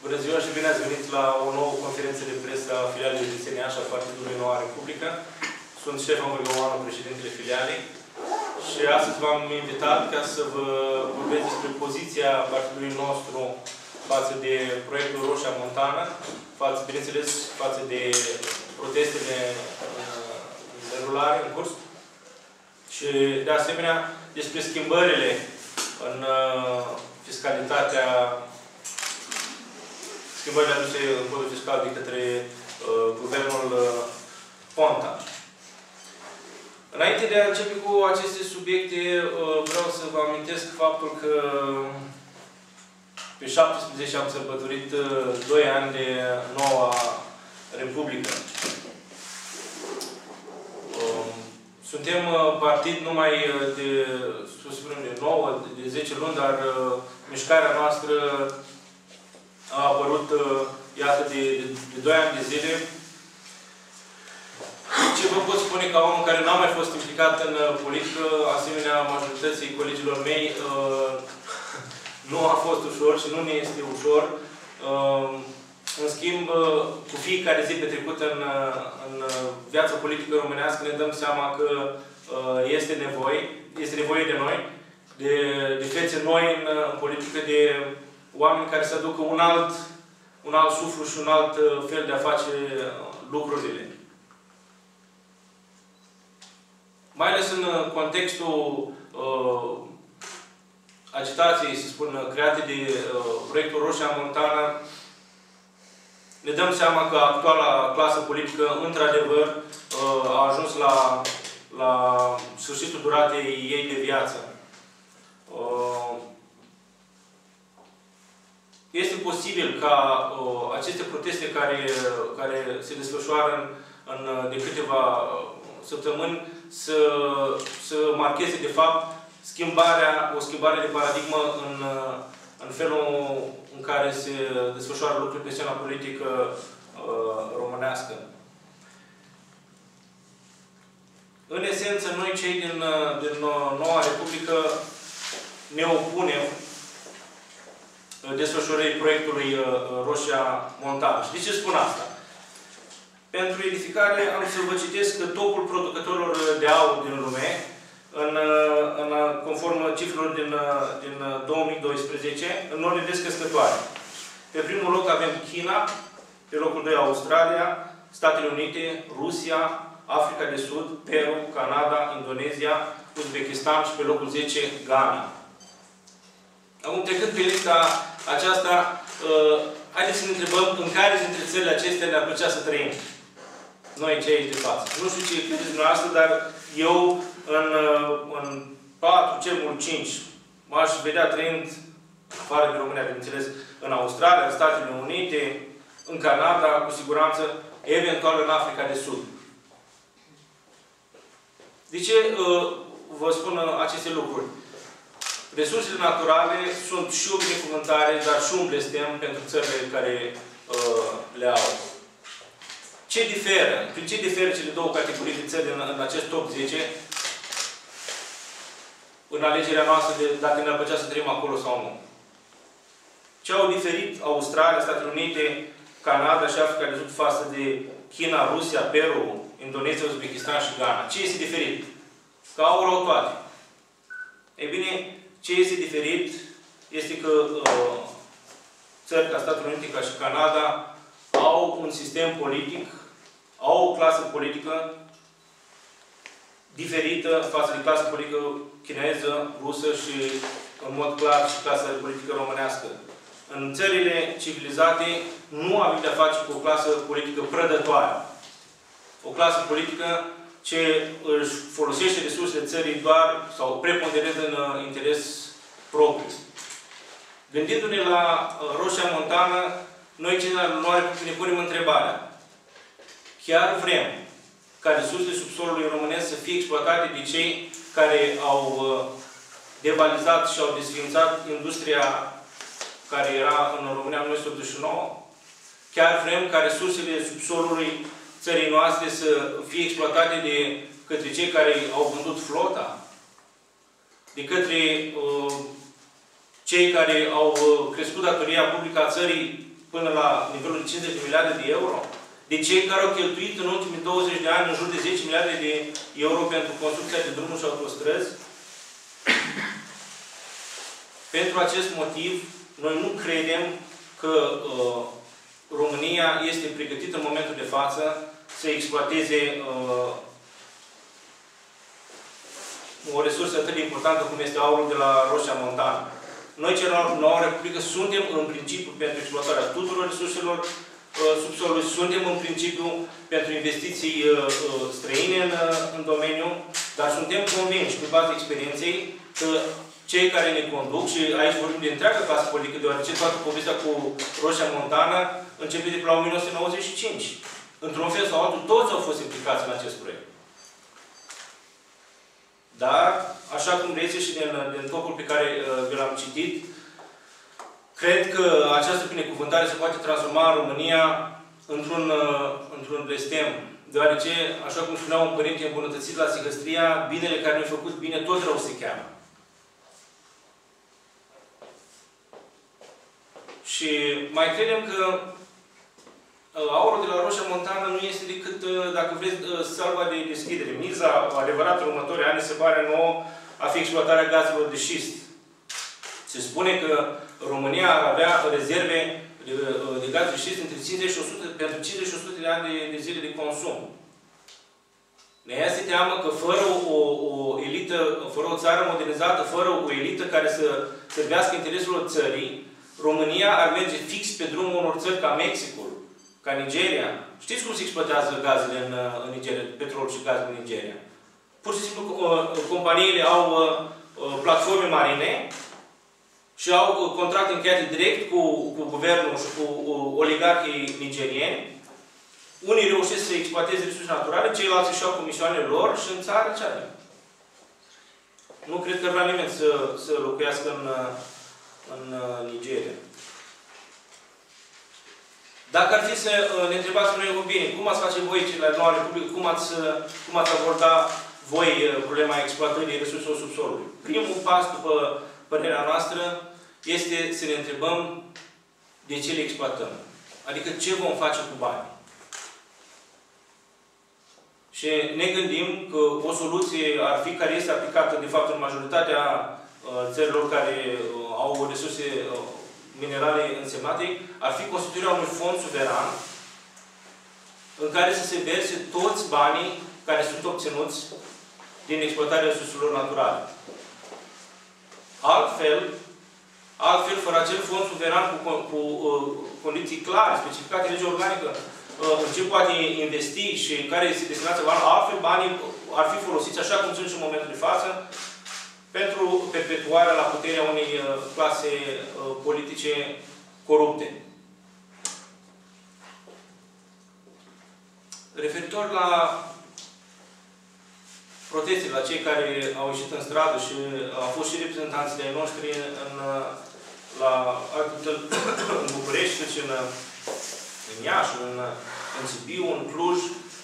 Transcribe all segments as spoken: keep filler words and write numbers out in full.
Bună ziua și bine ați venit la o nouă conferință de presă a filialei județene Iași a Partidului Noua Republică. Sunt Ștefan Bărgăoanu, președintele filialei. Și astăzi v-am invitat ca să vă vorbesc despre poziția partidului nostru față de proiectul Roșia Montană, față, bineînțeles, față de protestele în derulare, în curs. Și, de asemenea, despre schimbările în fiscalitatea schimbările aduse în codul fiscal de către uh, guvernul uh, Ponta. Înainte de a începe cu aceste subiecte, uh, vreau să vă amintesc faptul că pe șaptesprezece am sărbătorit uh, doi ani de Noua Republică. Uh, suntem uh, partid numai de, să spunem, de nouă, de zece luni, dar uh, mișcarea noastră a apărut, iată, de, de, de doi ani de zile. Ce vă pot spune ca om care n-a mai fost implicat în politică, asemenea majorității colegilor mei, nu a fost ușor și nu ne este ușor. În schimb, cu fiecare zi petrecută în, în viața politică românească, ne dăm seama că este nevoie, este nevoie de noi, de, de fețe noi în, în politică, de oameni care să aducă un alt, un alt suflu și un alt fel de a face lucrurile. Mai ales în contextul uh, agitației, să spun, create de uh, proiectul Roșia Montană, ne dăm seama că actuala clasă politică, într-adevăr, uh, a ajuns la, la sfârșitul duratei ei de viață. Uh, Este posibil ca uh, aceste proteste care, care se desfășoară în, în, de câteva săptămâni să, să marcheze, de fapt, schimbarea, o schimbare de paradigmă în, în felul în care se desfășoară lucrurile pe scena politică uh, românească. În esență, noi, cei din, din Noua Republică, ne opunem desfășurării proiectului Roșia Montană. Și de ce spun asta? Pentru edificare am să vă citesc topul producătorilor de aur din lume, în, în conform cifrelor din, din două mii doisprezece, în ordine descrescătoare. Pe primul loc avem China, pe locul doi Australia, Statele Unite, Rusia, Africa de Sud, Peru, Canada, Indonezia, Uzbekistan și pe locul zece Ghana. Acum, trecând pe lista aceasta, uh, haideți să ne întrebăm în care dintre țările acestea ne-ar plăcea să trăim. Noi, cei aici de față. Nu știu ce credeți dumneavoastră, dar eu, în, în patru, cel mult cinci, m-aș vedea trăind, afară de România, bineînțeles, în Australia, în Statele Unite, în Canada, cu siguranță, eventual în Africa de Sud. De ce uh, vă spun aceste lucruri? Resursele naturale sunt și o binecuvântare, dar și un blestem pentru țările care uh, le au. Ce diferă? Prin ce diferă cele două categorii de țări în, în acest top zece? În alegerea noastră de dacă ne-ar plăcea să trăim acolo sau nu. Ce au diferit Australia, Statele Unite, Canada și Africa de Sud față de China, Rusia, Peru, Indonezia, Uzbekistan și Ghana? Ce este diferit? Că aur au toate. Ei bine, ce este diferit este că uh, țări ca Statele Unite, ca și Canada, au un sistem politic, au o clasă politică diferită față de clasa politică chineză, rusă și, în mod clar, și clasa politică românească. În țările civilizate nu avem de-a face cu o clasă politică prădătoare. O clasă politică ce își folosește resursele țării doar sau preponderent în interes propriu. Gândindu-ne la Roșia Montană, noi cei din Noua Republică ne punem întrebarea. Chiar vrem ca resursele subsolului românesc să fie exploatate de cei care au devalizat și au desființat industria care era în România în o mie nouă sute optzeci și nouă? Chiar vrem ca resursele subsolului țării noastre să fie exploatate de către cei care au vândut flota? De către uh, cei care au uh, crescut datoria publică a țării până la nivelul de cincizeci de miliarde de euro? De cei care au cheltuit în ultimii douăzeci de ani în jur de zece miliarde de euro pentru construcția de drumuri și autostrăzi? Pentru acest motiv, noi nu credem că uh, România este pregătită în momentul de față să exploateze uh, o resursă atât de importantă cum este aurul de la Roșia Montană. Noi, cei la Noua Republică, suntem în principiu pentru exploatarea tuturor resurselor uh, subsolului, suntem în principiu pentru investiții uh, uh, străine în, uh, în domeniu, dar suntem convinși, pe baza experienței, că cei care ne conduc, și aici vorbim de întreagă clasă politică, deoarece toată povestea cu Roșia Montană începe de la o mie nouă sute nouăzeci și cinci. Într-un fel sau altul, toți au fost implicați în acest proiect. Dar, așa cum reiese și din, din topul pe care uh, vi l-am citit, cred că această binecuvântare se poate transforma în România într-un uh, într-un blestem. Deoarece, așa cum spunea un părinte îmbunătățit la Sihăstria, binele care nu-i făcut bine, tot rău se cheamă. Și mai credem că aurul de la Roșia Montană nu este decât, dacă vreți, salva de deschidere. Miza adevărată în următorii ani se pare nouă a fi exploatarea gazelor de șist. Se spune că România ar avea rezerve de, de gaz de șist între cincizeci și o sută, pentru cincizeci și o sută de ani de, de zile de consum. Ne este teamă că fără o, o elită, fără o țară modernizată, fără o elită care să servească interesul țării, România ar merge fix pe drumul unor țări ca Mexicul, ca Nigeria. Știți cum se exploatează gazele în, în Nigeria, petrolul și gazul în Nigeria? Pur și simplu, companiile au platforme marine și au contracte încheiate direct cu, cu guvernul și cu oligarhii nigerieni. Unii reușesc să exploateze resurse naturale, ceilalți își iau comisioanele lor și în țară ce avem. Nu cred că vrea nimeni să, să locuiască în, în Nigeria. Dacă ar fi să ne întrebați noi, bine, cum ați face voi, cei la Noua Republică, cum ați, cum ați aborda voi problema exploatării resurselor subsolului? Primul pas, după părerea noastră, este să ne întrebăm de ce le exploatăm. Adică ce vom face cu banii. Și ne gândim că o soluție ar fi, care este aplicată, de fapt, în majoritatea țărilor care au resurse minerale însemnate, ar fi constituirea unui fond suveran în care să se verse toți banii care sunt obținuți din exploatarea resurselor naturale. Altfel, altfel, fără acel fond suveran cu, cu, cu uh, condiții clare, specificate în legea organică, uh, în ce poate investi și în care este destinația banilor, altfel banii ar fi folosiți, așa cum sunt și în momentul de față, pentru perpetuarea la puterea unei uh, clase uh, politice corupte. Referitor la proteste, la cei care au ieșit în stradă și au fost și reprezentanții de-ai noștri în, la, în București, cât și în, în Iași, în, în Sibiu, în Cluj.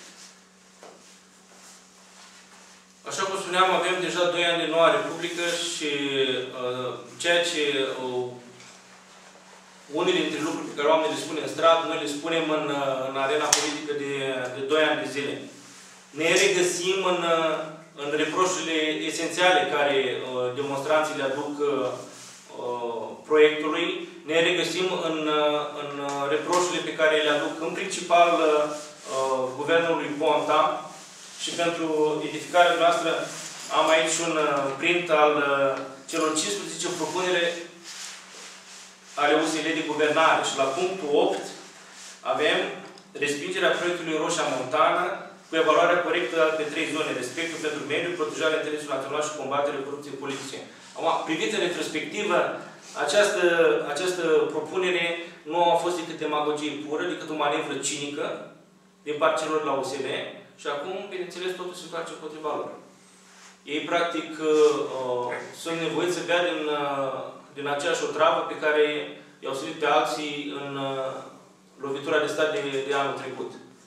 Așa cum spuneam, avem deja doi ani de Noua Republică și uh, ceea ce uh, unele dintre lucruri pe care oamenii le spun în stradă, noi le spunem în, în arena politică de, de doi ani de zile. Ne regăsim în, în reproșurile esențiale care uh, demonstranții le aduc uh, proiectului. Ne regăsim în, în reproșurile pe care le aduc în principal uh, guvernului Ponta. Și pentru edificarea noastră am aici un print al celor cincisprezece propunere ale U S L de guvernare. Și la punctul opt avem respingerea proiectului Roșia Montană cu evaluarea corectă pe trei zone. Respectul pentru mediu, protejarea interesului național și combaterea corupției politice. Acum, privit în retrospectivă, această, această propunere nu a fost decât demagogie pură, decât o manevră cinică din partea celor la U S L. Și acum, bineînțeles, totul se face împotriva lor. Ei, practic, uh, sunt nevoiți să bea din, uh, din aceeași otravă pe care i-au sărit pe alții în uh, lovitura de stat de, de anul trecut.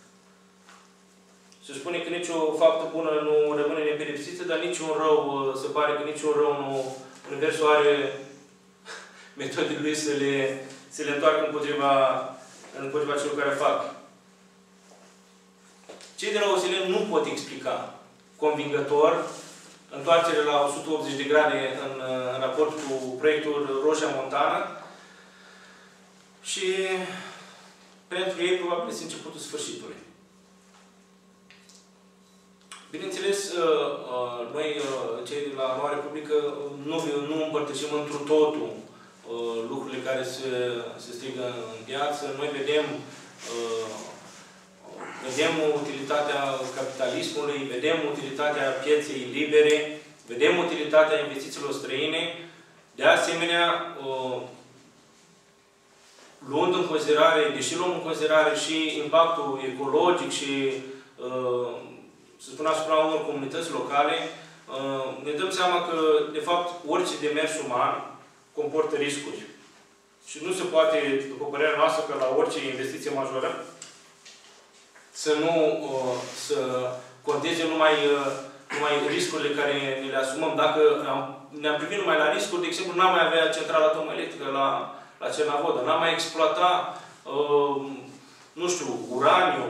Se spune că nicio faptă bună nu rămâne nepedepsită, dar niciun rău, uh, se pare că niciun rău nu, universul are metodele lui să le, se le întoarcă împotriva, împotriva celor care fac. Cei de la O S L nu pot explica convingător întoarcere la o sută optzeci de grade în, în raport cu proiectul Roșia Montană și pentru ei probabil este începutul sfârșitului. Bineînțeles, noi, cei de la Noua Republică, nu, nu împărtășim întru totul lucrurile care se, se strigă în piață. Noi vedem, vedem utilitatea capitalismului, vedem utilitatea pieței libere, vedem utilitatea investițiilor străine. De asemenea, luând în considerare, deși luăm în considerare și impactul ecologic și să spun asupra unor comunități locale, ne dăm seama că, de fapt, orice demers uman comportă riscuri. Și nu se poate, după părerea noastră, că la orice investiție majoră să nu să conteze numai, numai riscurile care ne le asumăm. Dacă ne-am privit numai la riscuri, de exemplu, n-am mai avea centrală atomoelectrică la, la Cernavodă, n-am mai exploata, nu știu, uraniu.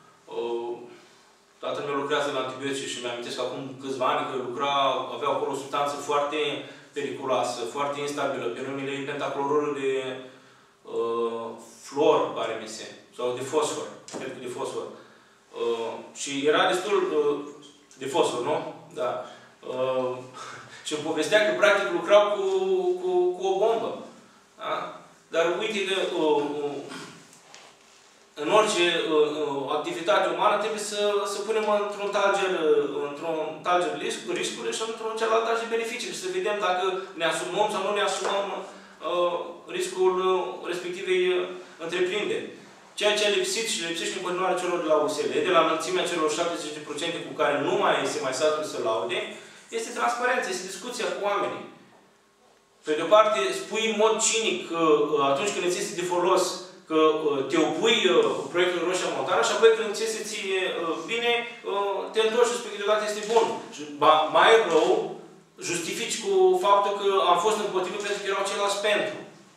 Tatăl meu lucrează la antibiotice și mi-amintesc că acum câțiva ani că lucra, avea acolo o substanță foarte periculoasă, foarte instabilă, pe numele ei pentaclorurul de uh, flor, pare mi se, sau de fosfor, cred că de fosfor. Uh, și era destul uh, de fosfor, nu? Da. Uh, și îmi povestea că practic lucrau cu, cu, cu o bombă. Da? Dar uite că uh, uh, în orice uh, activitate umană trebuie să, să punem într-un talger, într-un talger risc, riscurile și într-un celălalt talger beneficii. Și să vedem dacă ne asumăm sau nu ne asumăm uh, riscul respectivei întreprinderi. Ceea ce a lipsit și lipsește în continuare celor de la O S L, de la înălțimea celor șaptezeci la sută cu care nu mai se mai satul să laude, este transparență, este discuția cu oamenii. Pe de o parte, spui în mod cinic că atunci când îți este de folos că te opui proiectul Roșia Montană și apoi când îți este ție bine, te întorci și spui că deodată este bun. Și mai rău, justifici cu faptul că am fost împotrivă pentru că erau ceilalți pentru.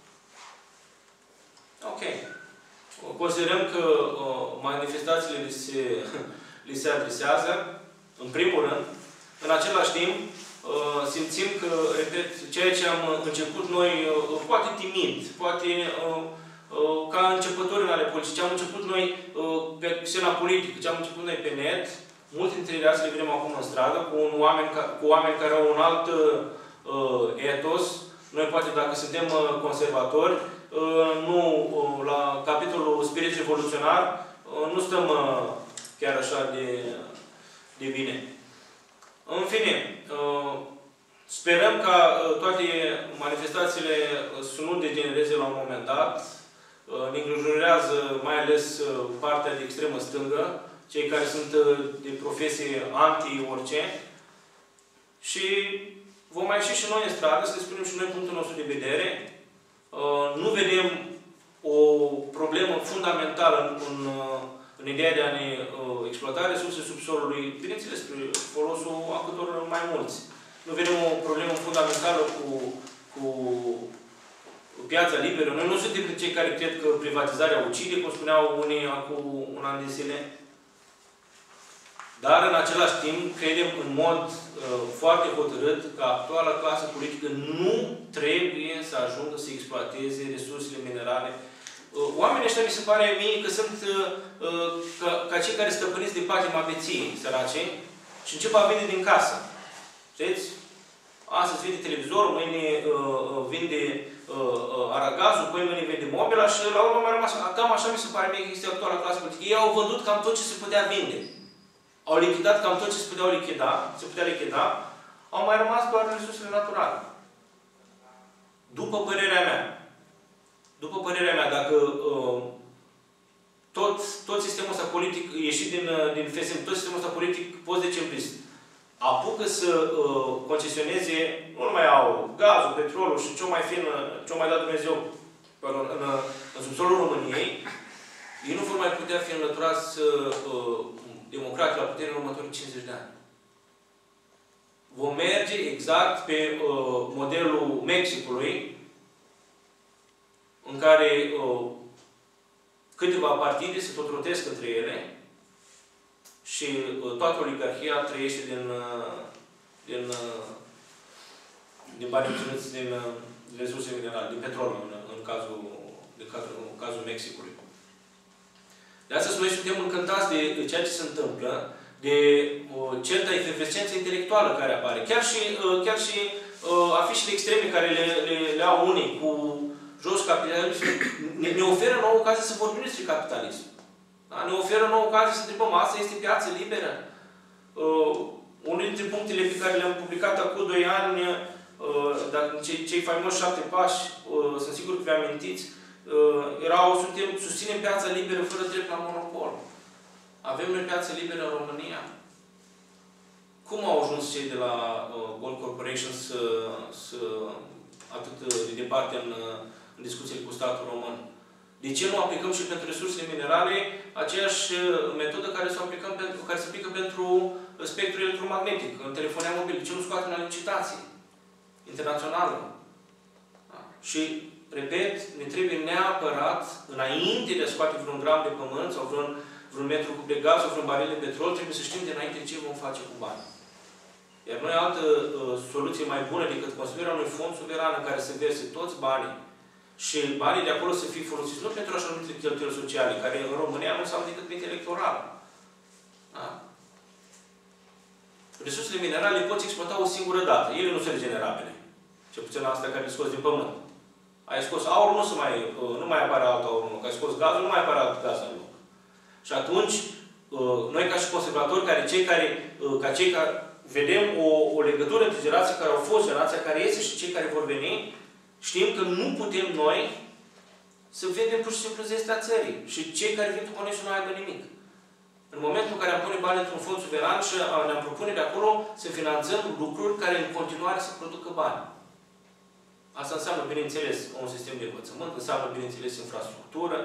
Ok. Considerăm că manifestațiile li se, li se adresează, în primul rând. În același timp, simțim că, repet, ceea ce am început noi, poate timid, poate ca începători în ale politice, ce am început noi pe scena politică, ce am început noi pe net, multe dintre ele le vedem acum în stradă, cu, un oameni, cu oameni care au un alt uh, etos. Noi, poate, dacă suntem uh, conservatori, uh, nu, uh, la capitolul spirit revoluționar, uh, nu stăm uh, chiar așa de, de bine. În fine, uh, sperăm ca uh, toate manifestațiile uh, să nu degenereze la un moment dat. Ne îngrijorează mai ales partea de extremă stângă, cei care sunt de profesie anti-orice. Și vom mai ieși și noi în stradă să le spunem și noi punctul nostru de vedere. Nu vedem o problemă fundamentală în, în ideea de a ne exploata resurse subsolului, bineînțeles, spre folosul a câtor mai mulți. Nu vedem o problemă fundamentală cu, cu piața liberă. Noi nu suntem cei care cred că privatizarea ucide, cum spuneau unii acum un an de zile. Dar, în același timp, credem în mod uh, foarte hotărât că actuala clasă politică nu trebuie să ajungă să exploateze resursele minerale. Uh, oamenii ăștia mi se pare mie că sunt uh, ca, ca cei care stăpâniți de patima beției, sărace, și încep a vinde din casă. Știți? Astăzi vinde televizorul, mâine uh, vinde uh, uh, aragazul, păi mâine vinde mobila și la urmă mai rămas. Cam așa mi se pare mie că este actuala clasă politică. Ei au vândut cam tot ce se putea vinde. Au lichidat cam tot ce se putea lichida, se putea lichida, au mai rămas doar resursele naturale. După părerea mea, după părerea mea, dacă uh, tot, tot sistemul ăsta politic, ieșit din, din F S M, tot sistemul ăsta politic post-decembrist, apucă să uh, concesioneze, nu numai aurul, gazul, petrolul și ce-o mai fi în, ce-o mai dat Dumnezeu pardon, în, în subsolul României, ei nu vor mai putea fi înlăturați uh, democratic la putere în următorii cincizeci de ani. Vom merge exact pe uh, modelul Mexicului, în care uh, câteva partide se tot rotesc între ele și uh, toată oligarhia trăiește din, uh, din, uh, din banii obținuți din, uh, din resurse minerale, din petrol, în, în, cazul, în, cazul, în cazul Mexicului. De astăzi noi suntem încântați de, de ceea ce se întâmplă, de uh, certa efervescență intelectuală care apare. Chiar și, uh, chiar și uh, afișele extreme care le, le, le au unii cu jos capitalism, ne, ne oferă nouă ocazie să vorbim despre capitalism. Da? Ne oferă nouă ocazie să întrebăm, asta este piață liberă? Uh, unul dintre punctele pe care le-am publicat acum doi ani, uh, dacă cei, cei faimoși șapte pași, uh, sunt sigur că vă amintiți, uh, erau, suntem, susținem piața liberă fără drept la monopol. Avem noi piață liberă în România? Cum au ajuns cei de la uh, Gold Corporation să, să atât de departe în, în discuțiile cu statul român? De ce nu aplicăm și pentru resursele minerale aceeași metodă care se aplică pentru, care se aplică pentru spectrul electromagnetic, în telefonia mobilă? De ce nu scoatem la licitație internațională? Da. Și, repet, ne trebuie neapărat, înainte de a scoate vreun gram de pământ sau vreun vreun metru cub de gaz sau vreun baril de petrol, trebuie să știm dinainte ce vom face cu bani. Iar noi altă uh, soluție mai bună decât construirea unui fond suveran în care se verse toți banii și banii de acolo să fie folosiți nu pentru așa numite cheltuieli sociale, care în România nu înseamnă decât venit electoral. Da? Resursele minerale le poți exploata o singură dată. Ele nu sunt regenerabile. Cel puțin astea care le scos din pământ. Ai scos aurul, nu, se mai, uh, nu mai apare alt aur în loc. Ai scos gazul, nu mai apare alt gaz în loc. Și atunci, noi ca și conservatori, care cei care, ca cei care vedem o, o legătură între generații care au fost, generația care este și cei care vor veni, știm că nu putem noi să vedem pur și simplu zestea țării. Și cei care vin după noi să nu aibă nimic. În momentul în care am pune bani într-un fond suveran și ne-am propune de acolo să finanțăm lucruri care în continuare să producă bani. Asta înseamnă, bineînțeles, un sistem de învățământ, înseamnă, bineînțeles, infrastructură.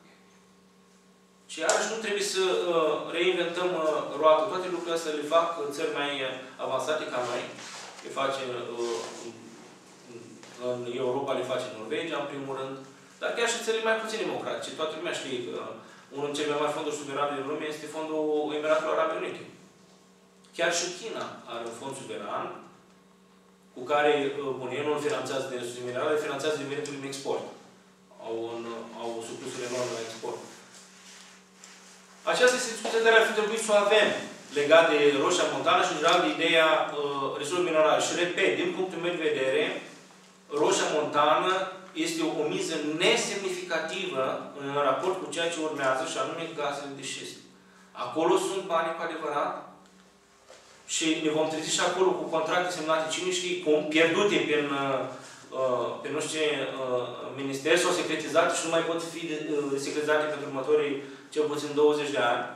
Și iarăși nu trebuie să uh, reinventăm uh, roata. Toate lucrurile astea le fac uh, țări mai uh, avansate ca noi. Le face uh, în Europa, le face în Norvegia, în primul rând. Dar chiar și țările mai puțin democratice. Toată lumea știe că uh, unul dintre cele mai mari fonduri suverane din lume este fondul Emiratelor Arabe Unite. Chiar și China are un fond suveran cu care, uh, bun, ei nu îl finanțează din resurse minerale, finanțează din venitul din export. Au, un, au surplusuri enorme la export. Aceasta este discuția care ar fi trebuit să o avem legat de Roșia Montană și, în general, de ideea uh, resurselor minerale. Și, repet, din punctul meu de vedere, Roșia Montană este o miză nesemnificativă în raport cu ceea ce urmează, și anume gazele de șist. Acolo sunt bani cu adevărat și ne vom trezi și acolo cu contracte semnate, cine știe cum, pierdute prin, uh, pe nu știu ce uh, minister sau secretizate și nu mai pot fi uh, secretizate pentru următorii cel puțin douăzeci de ani.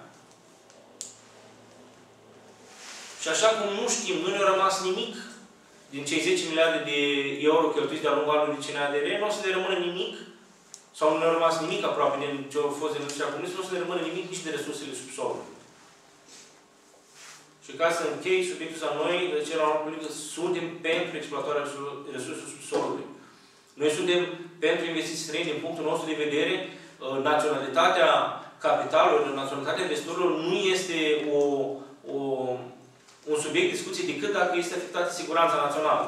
Și așa cum nu știm, nu ne-a rămas nimic din cei zece miliarde de euro cheltuiți de-a lungul anului C N A D R, nu o să ne rămână nimic, sau nu ne-a rămas nimic aproape din ce au fost din industria comunistă, nu o să ne rămână nimic nici de resursele subsolului. Și ca să închei subiectul ăsta, noi, de ce la publică, suntem pentru exploatarea resurselor subsolului. Noi suntem pentru investiții străine, din punctul nostru de vedere, naționalitatea capitalului, naționalitatea investitorilor nu este o, o, un subiect de discuție decât dacă este afectată siguranța națională.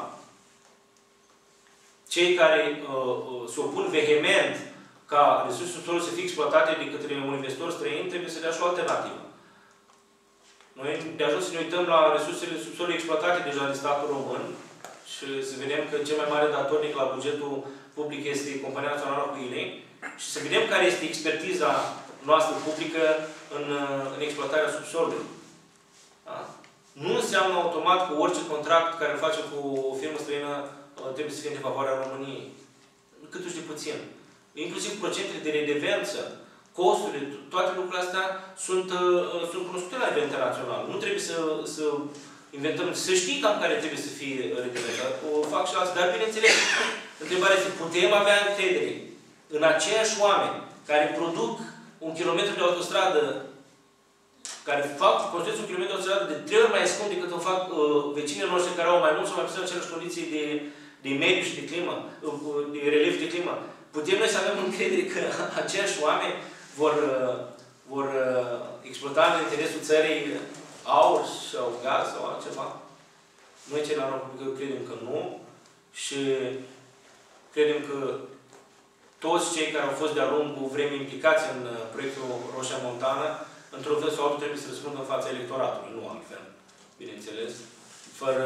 Cei care uh, se opun vehement ca resursele subsolului să fie exploatate de către un investitor străin, trebuie să dea și o alternativă. Noi de ajuns să ne uităm la resursele subsolului exploatate deja de statul român și să vedem că cel mai mare datornic la bugetul public este Compania Națională cu Ilei și să vedem care este expertiza noastră publică în, în exploatarea subsolului. Da? Nu înseamnă automat că orice contract care îl facem cu o firmă străină trebuie să fie în defavoarea României. Cât uși de puțin. Inclusiv procentele de redevență, costurile, toate lucrurile astea sunt, uh, sunt cunoscute la nivel internațional. Nu trebuie să, să inventăm, să știi cam care trebuie să fie redevențat. O fac și alții. Dar, bineînțeles, întrebarea este, putem avea încredere în aceiași oameni care produc un kilometru de autostradă, care fac, construiesc un kilometru de autostradă de trei ori mai scump decât îmi fac uh, vecinii noștri care au mai mult sau mai puțin aceleași condiții de, de mediu și de climă, uh, de relief de climă. putem noi să avem încredere că aceiași oameni vor, vor exploata în interesul țării aur sau gaz sau altceva? Noi, cei la Republică, credem că nu și credem că toți cei care au fost de-a lungul vremii implicați în proiectul Roșia Montană, într-un fel sau altul, trebuie să răspundă în fața electoratului, nu altfel, bineînțeles. Fără...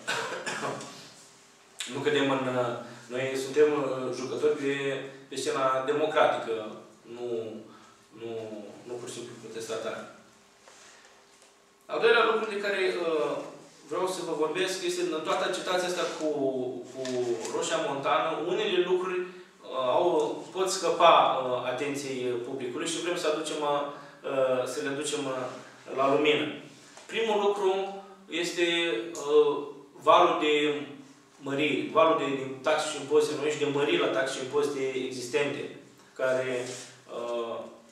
nu cădem în... Noi suntem jucători pe, pe scena democratică, nu, nu, nu pur și simplu protestatari. Al doilea lucru de care uh, vreau să vă vorbesc este în toată agitația asta cu, cu Roșia Montană, unele lucruri uh, au, pot scăpa uh, atenției publicului și vrem să, aducem, uh, să le aducem uh, la lumină. Primul lucru este uh, valul de măriri, valul de, de taxe și impozite noi și de măriri la taxe și impozite existente, care, uh,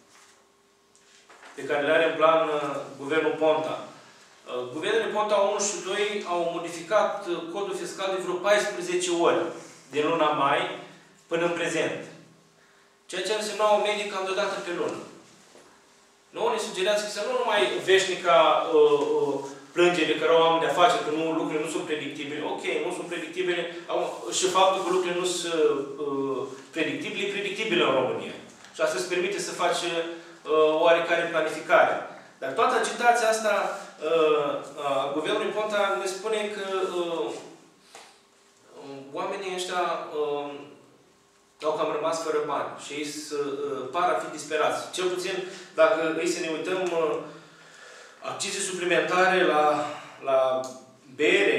pe care le are în plan uh, Guvernul Ponta. Uh, Guvernul Ponta unu și doi au modificat uh, codul fiscal de vreo paisprezece ori, din luna mai până în prezent. Ceea ce însemna o medie cam deodată pe lună. Nouă ne sugerează că să nu numai veșnica uh, uh, plângere care au oameni de afaceri, că nu, lucrurile nu sunt predictibile. Ok, nu sunt predictibile. Și faptul că lucrurile nu sunt uh, predictibile, e predictibile în România. Și asta îți permite să faci uh, oarecare planificare. Dar toată agitația asta uh, a Guvernului Ponta ne spune că uh, oamenii ăștia uh, au cam rămas fără bani și ei uh, par a fi disperați. Cel puțin, dacă îi să ne uităm uh, accize suplimentare la, la bere,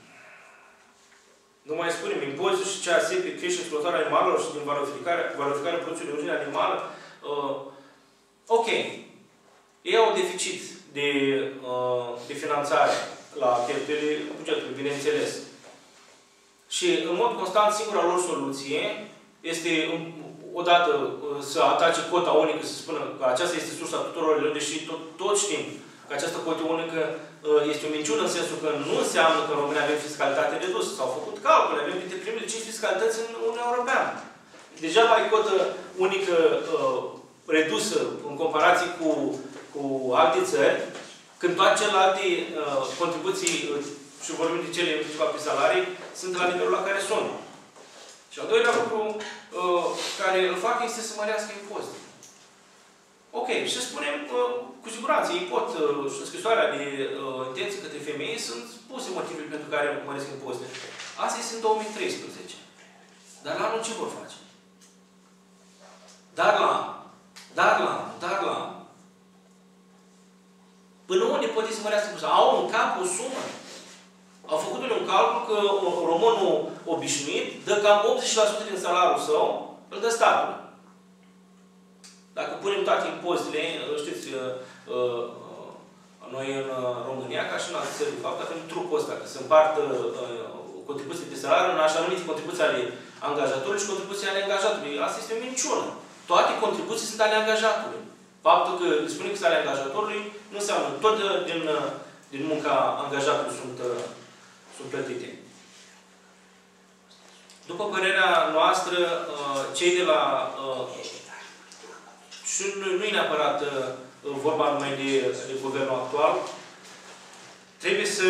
nu mai spunem, impozitul și C A S pe creșterea exploatarea animalelor și din valorificarea, valorificarea produsului de origine animală. Uh, ok. Ei au deficit de, uh, de finanțare la cheltuielile bugetului, bineînțeles. Și, în mod constant, singura lor soluție este, odată, să atace cota unică, să spună că aceasta este sursa tuturor, deși tot, tot știm că această cotă unică este o minciună în sensul că nu înseamnă că în România avem fiscalitate redusă. S-au făcut calcule, avem dintre primele cinci fiscalități în Uniunea Europeană. Degeaba ai cotă unică uh, redusă în comparație cu, cu alte țări, când toate celelalte uh, contribuții, uh, și vorbim de cele ceva pe salarii, sunt la nivelul la care sunt. Și al doilea lucru uh, care îl fac este să mărească impozitele. Ok, și să spunem, uh, cu siguranță, ei pot, uh, și în scrisoarea de uh, intenție către femei, sunt puse motivele pentru care măresc impozitele. Asta este în două mii treisprezece. Dar la anul ce vor face? Dar la anul, dar la anul, dar la anul. Până unde poate să mărească impozitele? Au în cap o sumă? Au făcut un calcul că românul obișnuit dă cam optzeci la sută din salariul său, îl dă statul. Dacă punem toate impozitele, știți, noi în România, ca și în alte țări, de fapt, avem trucul ăsta, că se împartă contribuții de salariu în așa numite contribuții ale angajatorului și contribuții ale angajatului. Asta este o minciună. Toate contribuții sunt ale angajatului. Faptul că spune că sunt ale angajatorului nu înseamnă. Tot din, din munca angajatului sunt, sunt plătite. După părerea noastră, cei de la... Și nu e neapărat vorba numai de, de guvernul actual, trebuie să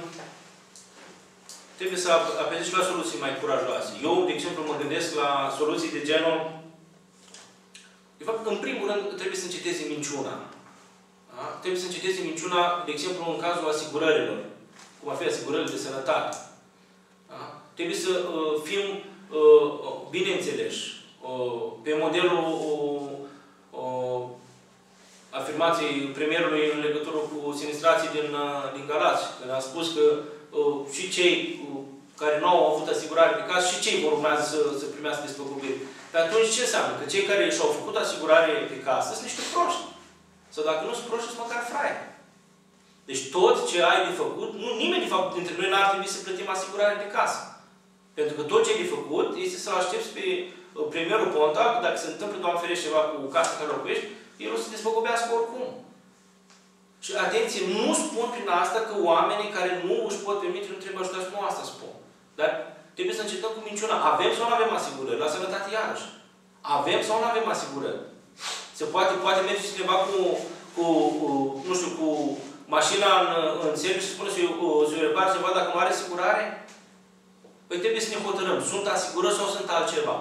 trebuie să apelezi și la soluții mai curajoase. Eu, de exemplu, mă gândesc la soluții de genul. De fapt, în primul rând, trebuie să înceteze minciuna. Da? Trebuie să înceteze minciuna, de exemplu, în cazul asigurărilor, cum ar fi asigurările de sănătate. Da? Trebuie să uh, fim uh, bine înțeleși. Uh, pe modelul uh, uh, afirmației premierului în legătură cu sinistrații din, uh, din Galați, când a spus că uh, și cei uh, care nu au avut asigurare pe casă, și cei vor urmează să, să primească despăgubiri. Dar atunci ce înseamnă? Că cei care și-au făcut asigurare pe casă sunt niște proști. Sau dacă nu sunt proști, sunt măcar fraieri. Deci tot ce ai de făcut, nu, nimeni de fapt dintre noi n-ar trebui să plătim asigurare pe casă. Pentru că tot ce ai de făcut este să-l aștepți pe premierul Ponta, că dacă se întâmplă, Doamne ferește, ceva cu casa care locuiești, el o să se despăgubească oricum. Și atenție, nu spun prin asta că oamenii care nu își pot permite nu trebuie ajutați, nu asta spun. Dar trebuie să încetăm cu minciuna. Avem sau nu avem asigurări? La sănătate iarăși. Avem sau nu avem asigurări? Se poate, poate merge cineva cu, cu, nu știu, cu mașina în, în serviciu și spune să o repare ceva dacă nu are asigurare? Păi trebuie să ne hotărâm. Sunt asigurări sau sunt altceva?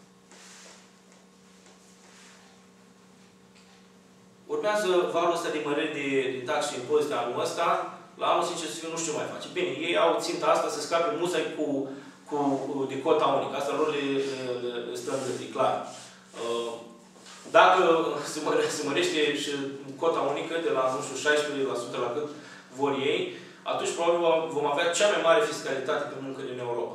Urmează valul ăsta de măriri de, de taxe și impozite anul ăsta. La anul, sincer să fiu, nu știu ce mai face. Bine, ei au ținta asta să scape musai cu, cu, de cota unică. Asta lor le, le, le stă în gând, e clar. Dacă se, măre, se mărește și cota unică de la, nu știu, șaisprezece la sută la cât vor ei, atunci probabil vom avea cea mai mare fiscalitate pe muncă din Europa.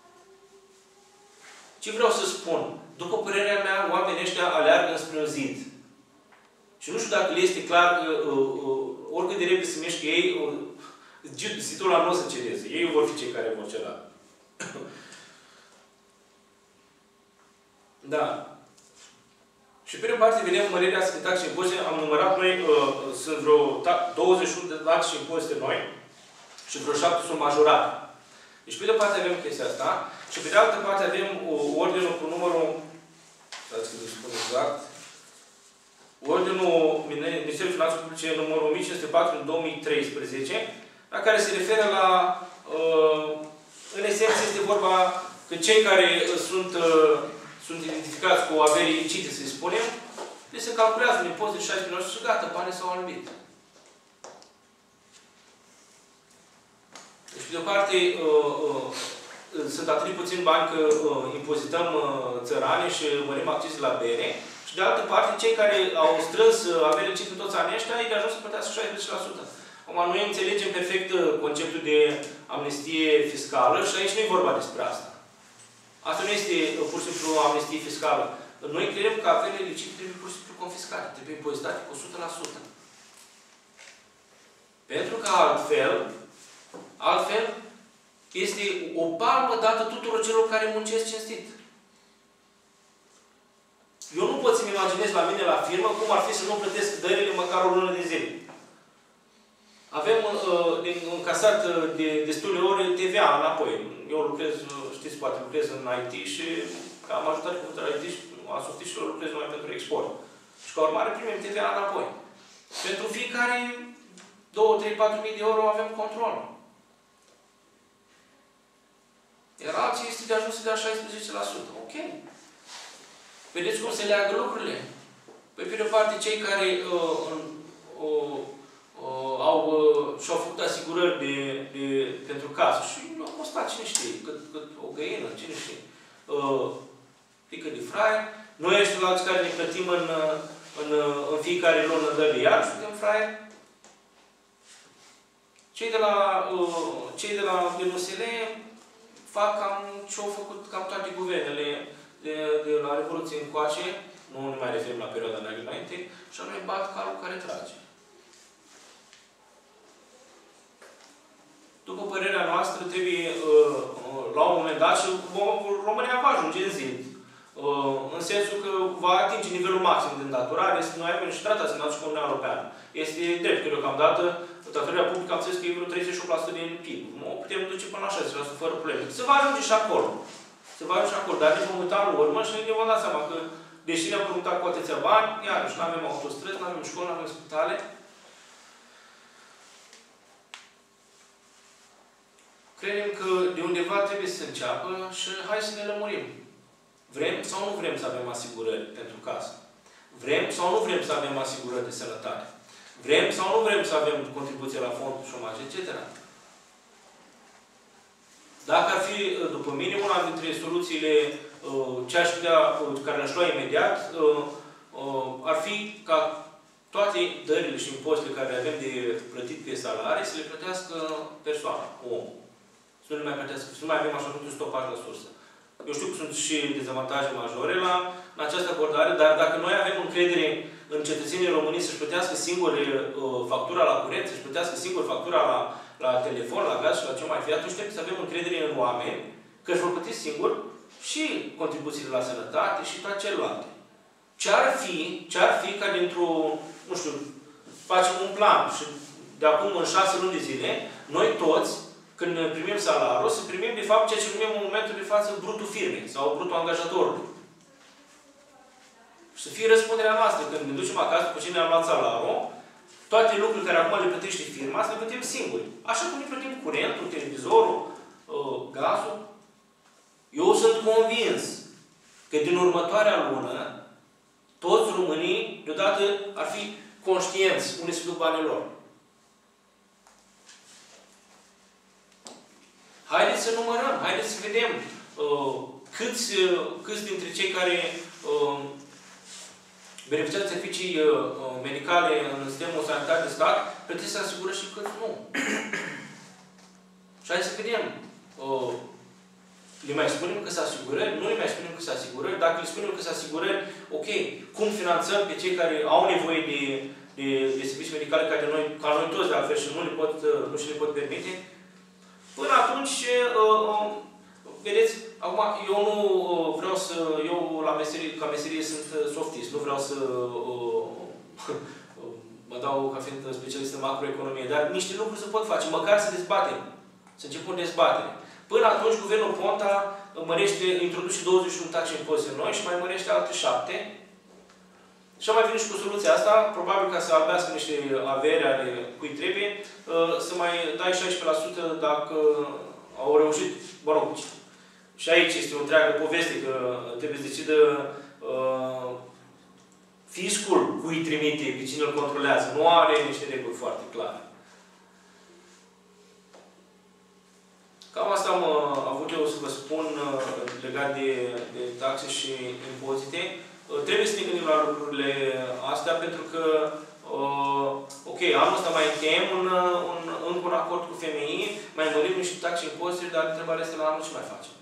Ce vreau să spun? După părerea mea, oamenii ăștia aleargă înspre un zid. Și nu știu dacă le este clar că uh, uh, oricât de repede se mișcă ei, uh, zidul ăla nu o să cedeze. Ei vor fi cei care vor ceda. Da. Și pe de o parte vedem mărirea de taxe și impozite. Am numărat noi, uh, sunt vreo douăzeci și unu de taxe și impozite noi și vreo șapte sunt majorate. Deci pe de o parte avem chestia asta și pe de altă parte avem uh, ordinul cu numărul, dați că vă spun exact, ordinul Ministerului Finanțelor Publice numărul o mie cinci sute patru din două mii treisprezece, la care se referă la, uh, în esență este vorba că cei care sunt, uh, sunt identificați cu averi ilicite, să-i spunem, deci se calculează un impozit de șaisprezece la sută și gata, banii s-au albit. Deci, pe de o parte, uh, uh, sunt atât de puțin bani că uh, impozităm uh, țărani și mărim accize la bere. Și de altă parte, cei care au strâns avere licite în toți anii ăștia, ei de ajuns să plătească șaisprezece la sută. Acum, noi înțelegem perfect conceptul de amnistie fiscală și aici nu e vorba despre asta. Asta nu este pur și simplu o amnistie fiscală. Noi credem că averile licite trebuie pur și simplu confiscate, trebuie impozitate cu o sută la sută. Pentru că altfel, altfel, este o palmă dată tuturor celor care muncesc cinstit. Eu nu pot să-mi imaginez la mine la firmă cum ar fi să nu plătesc dările măcar o lună de zile. Avem uh, încasat de destule ore T V A înapoi. Eu lucrez, știți, poate lucrez în I T și am ajutat cu I T și a softiștilor lucrez numai pentru export. Și ca urmare primim T V A înapoi. Pentru fiecare două, trei, patru mii de euro avem control. Iar alții este de ajuns să dea șaisprezece la sută. Ok. Vedeți cum se leagă lucrurile? Păi, pe de o parte, cei care uh, uh, uh, au uh, și-au făcut asigurări de, de, pentru casă și au costat, cine știe, cât, cât o găină, cine știe, uh, pică de fraier. Noi ăștia la alții care ne plătim în, în, în fiecare lună dă-le iar și suntem fraier. Cei de la, uh, cei de la D N S L fac cam ce-au făcut cam toate guvernele de, de la Revoluție încoace, nu ne mai referim la perioada neagră înainte, și anume bat calul care trage. După părerea noastră, trebuie, uh, uh, la un moment dat, și România va ajunge în zid, uh, în sensul că va atinge nivelul maxim de îndatorare, noi avem și tratați în cu Uniunea Europeană. Este drept că deocamdată datoria publică am zis că e vreo treizeci și opt la sută din P I B. Nu putem duce până la șaizeci la sută fără probleme. Se va ajunge și acolo. Se va ajunge și acolo. Dar ne vom uita în urmă și ne vom da seama că, deși ne-am promutat cu atâția bani, iarăși nu avem autostrăzi, nu avem școli, nu avem spitale. Credem că de undeva trebuie să înceapă și hai să ne lămurim. Vrem sau nu vrem să avem asigurări pentru casă? Vrem sau nu vrem să avem asigurări de sănătate? Vrem sau nu vrem să avem contribuție la fondul șomaj, et cetera. Dacă ar fi, după mine, una dintre soluțiile ce aș putea, care le-aș lua imediat, ar fi ca toate dările și impozitele care le avem de plătit pe salarii să le plătească persoana, omul. Să nu le mai plătească, să nu mai avem așa numitul stopaj la sursă. Eu știu că sunt și dezavantaje majore la în această abordare, dar dacă noi avem încredere în cetățenii români să-și plătească singur uh, factura la curent, să-și plătească singur factura la, la telefon, la gaz și la ce mai fi, atunci trebuie să avem încredere în oameni că își vor plăti singur și contribuțiile la sănătate și toate celelalte. Ce-ar fi, ce-ar fi ca dintr-o, nu știu, facem un plan și de acum în șase luni de zile, noi toți, când primim salariul, să primim, de fapt, ceea ce numim în momentul de față brutul firmei sau brutul angajatorului. Și să fie răspunderea noastră. Când ne ducem acasă, după ce ne-am luat salarul, toate lucrurile care acum le plătește firma, să le plătim singuri. Așa cum ne plătim curentul, televizorul, gazul. Eu sunt convins că din următoarea lună, toți românii, deodată, ar fi conștienți unde se duc banii lor. Haideți să numărăm, haideți să vedem uh, câți, uh, câți dintre cei care uh, beneficiază de servicii uh, medicale în sistemul sanitar de stat plătesc asigurări și câți nu. Și hai să vedem. Uh, le mai spunem că se asigurări, nu le mai spunem că se asigurări. Dacă le spunem că se asigurări, ok, cum finanțăm pe cei care au nevoie de, de, de servicii medicale care noi, ca noi toți de altfel și nu, le pot, nu și le pot permite? Până atunci, uh, uh, vedeți, acum eu nu uh, vreau să, eu la meserie, ca meserie sunt softist, nu vreau să uh, uh, mă dau ca fiind specialist în macroeconomie, dar niște lucruri se pot face, măcar să dezbatem, să începem dezbatere. Până atunci, Guvernul Ponta mărește, introduce douăzeci și unu taxe impozite noi și mai mărește alte șapte. Și am mai venit și cu soluția asta, probabil ca să albească niște avere ale cui trebuie, să mai dai șaisprezece la sută dacă au reușit, mă rog, și aici este o întreagă poveste, că trebuie să decidă uh, fiscul cui trimite, pe cine îl controlează. Nu are niște reguli foarte clare. Cam asta am uh, avut eu să vă spun uh, legat de, de taxe și impozite. Uh, trebuie să ne gândim la lucrurile astea, pentru că, uh, ok, anul ăsta mai încheiem un, un, încă un acord cu F M I, mai mărim niște taxe și impozite, dar întrebarea este la anul ce mai facem.